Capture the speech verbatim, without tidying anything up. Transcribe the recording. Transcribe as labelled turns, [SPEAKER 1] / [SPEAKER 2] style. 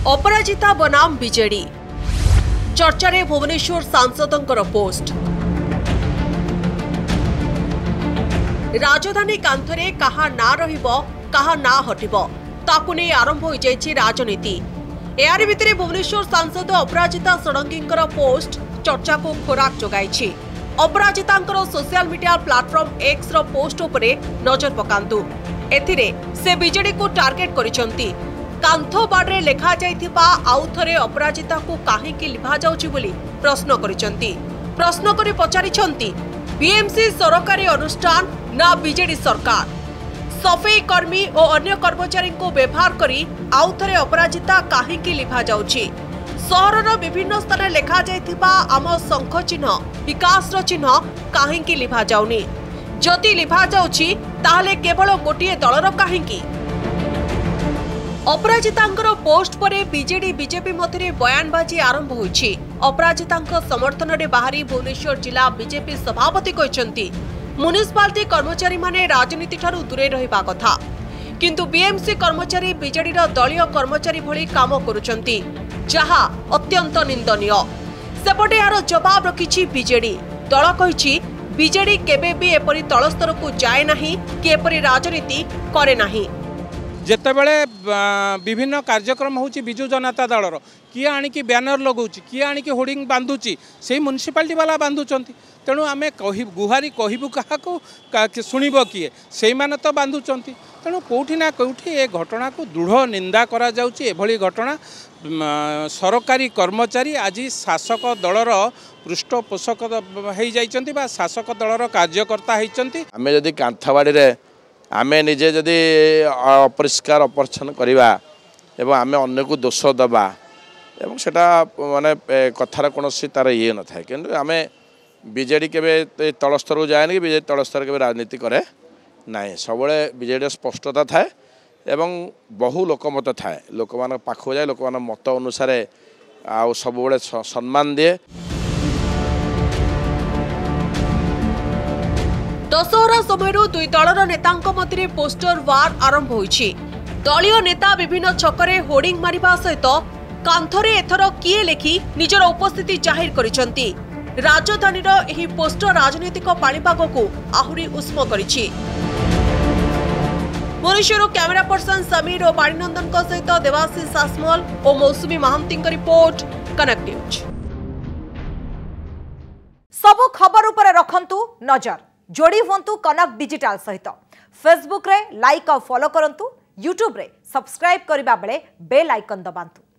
[SPEAKER 1] अपराजिता बनाम बीजेडी चर्चारे भुवनेश्वर सांसदंकर पोस्ट। राजधानी कांथरे कहा ना रहिबो कहा ना हटिबो ताकु नै आरंभ हो जायछि राजनीति। एआर भितरे भुवनेश्वर सांसद अपराजिता षडंगींकर पोस्ट चर्चा को खोराक जोगाइछि। अपराजितांकर सोशल मीडिया प्लेटफॉर्म एक्स रो पोस्ट उपरे नजर पकांतु। एथिरे से बीजेडी को टार्गेट करिसंती। कांथो बाडरे लेखा जाइथिबा आउ थरे अपराजिता को काहेकि लिभा जाउछि बोली प्रश्न करिसंती। प्रश्न करि पचारिसंती बीएमसी सरकारी अनुष्ठान ना बीजेडी सरकार। सफाई कर्मी और अन्य कर्मचारी को व्यवहार करी आउ थरे अपराजिता काहेकि लिभा जाउछि। सहरर विभिन्न स्थान लेखा जाइथिबा आम शंख चिन्ह विकास चिन्ह काहेकि लिभा जाउनी। जदि लिभा जाउछि ताहले केवल गोटिए दलर काहेकि। अपराजितांकर पोस्ट परे बीजेडी बीजेपी मध्य बयानबाजी आरंभ होइछि। अपराजितांक समर्थन रे बाहरी भुवनेश्वर जिला बीजेपी सभापति कहचंती म्युनिसिपालिटी कर्मचारी माने राजनीति ठारू दूरे रहिबा कथा, किंतु बीएमसी कर्मचारी बीजेडी रो दलीय कर्मचारी भली काम करूचंती, जहा अत्यंत निंदनीय। सेपटे यार जवाब रखिछि बीजेडी। दल कहिछि बीजेडी केबे भी एपरि तलस्तर को जाए नाही कि एपरि राजनीति करे नाही।
[SPEAKER 2] जेतेबेले विभिन्न कार्यक्रम होची बिजु जनता दलर किए आणिकी ब्यानर लगाउची किए आणिकी होर्डिंग बांधुची से म्युनिसिपालिटी वाला बांधुचंती। तेणु आमे कहि गुहारी कहबु काहाको शुणिब किए से माने तो बांधुचंती। तेणु कोठी ना कोठी ए घटना को दृढ़ निंदा करा जाउची। एभली घटना सरकारी कर्मचारी आज शासक दलर पृष्ठपोषक हो जाइचंती बा शासक दलर कार्यकर्ता होइचंती।
[SPEAKER 3] आमे जदि कांथावाड़ी रे आमे निजे जदि अपरिष्कार अपरिच्छन्न करवा एवं आमे अन्य को दोष दबा एवं सेटा माने कथार कौन तार ये न था कि आमे बीजेडी के तलस्तर को जाए कि बीजेडी तलस्तर के राजनीति करे ना। सब बीजेडी स्पष्टता थाए एवं बहु लोकमत थाए। लोक मान पाखु जाए लोक मान मत अनुसार आ सब सम्मान दिए।
[SPEAKER 1] दशहरा समय दुई दलर नेतांक मध्य पोस्टर वार आरंभ होइछि। दलीय नेता विभिन्न छकरे होर्डिंग मारिबा सहित कांथरे एथर किए लेखि निजर उपस्थिति जाहिर करिसंती। राजधानीर एही पोस्टर राजनीतिक पाणीपाग को आहुरी उष्म करिछि। भुवनेश्वर कैमरा पर्सन समीर और बाणीनंदन सहित देवाशीष आसमल और मौसुमी महांती रिपोर्ट कनेक्ट न्यूज।
[SPEAKER 4] सब खबर उपर रखंतु नजर। जोड़ी हुंतु कनक डिजिटल सहित फेसबुक रे लाइक और फॉलो करंतु, यूट्यूब रे सब्सक्राइब करिबा बेले बेल आइकन दबांतु।